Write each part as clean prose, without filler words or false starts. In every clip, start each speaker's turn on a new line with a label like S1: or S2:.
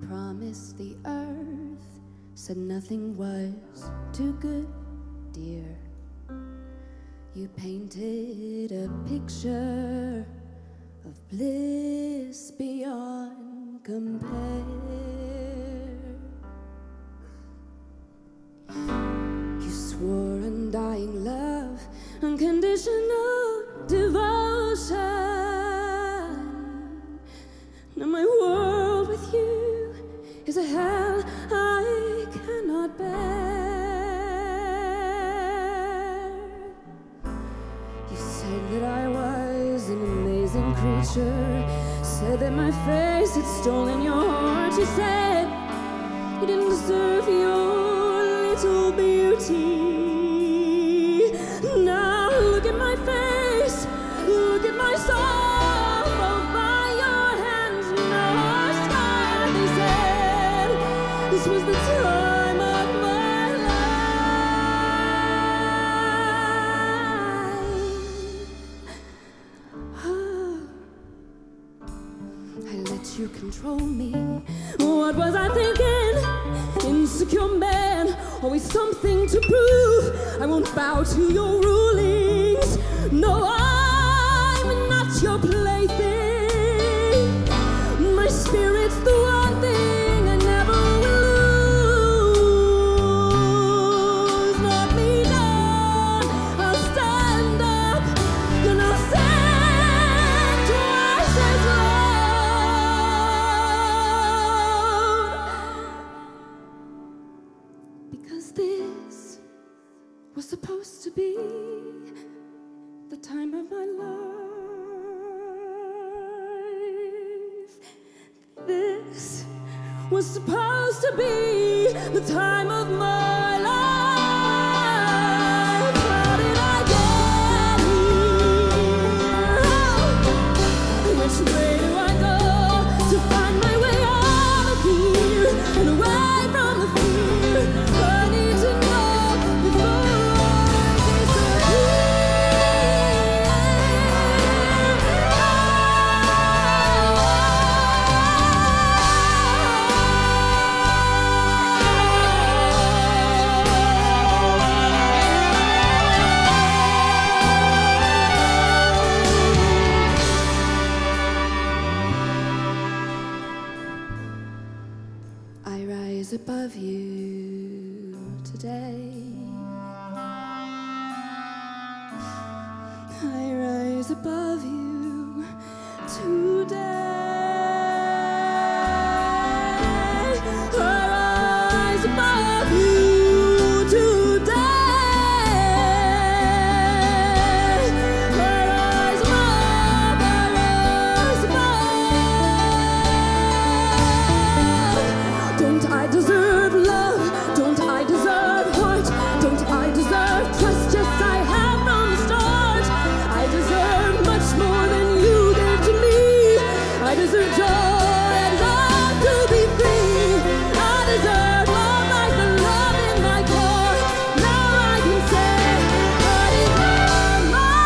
S1: promised the earth, said nothing was too good, dear. You painted a picture of bliss beyond compare. You swore undying love, unconditional devotion. Now my world with you is a hell I cannot bear. You said that I was an amazing creature, said that my face had stolen your heart. You said you didn't deserve your little beauty. Now look at my face, look at my soul. This was the time of my life. Oh, I let you control me. What was I thinking? Insecure man, always something to prove. I won't bow to your rulings. No, I'm not your plaything. My spirit's the one thing was supposed to be the time of my life. This was supposed to be the time of my life. How did I get here? Which way do I go to find my way out of here and away from the fear? I need to know before I rise above you today. I rise above you today. I rise above you today. I rise above, I rise above. Don't I deserve love? Don't I deserve heart? Don't I deserve trust? Yes, I have from the start. I deserve much more than you gave to me. I deserve joy, I deserve to be free. I deserve love like the love in my core. Now I can say I deserve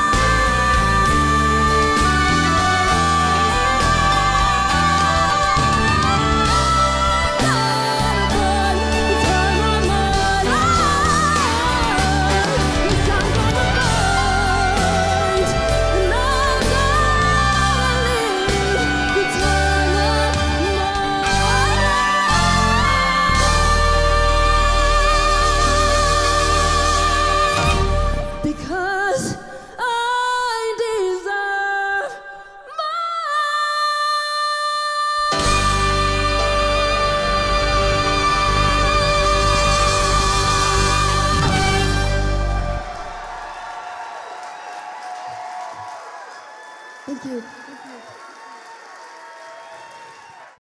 S1: because I deserve more. Thank you.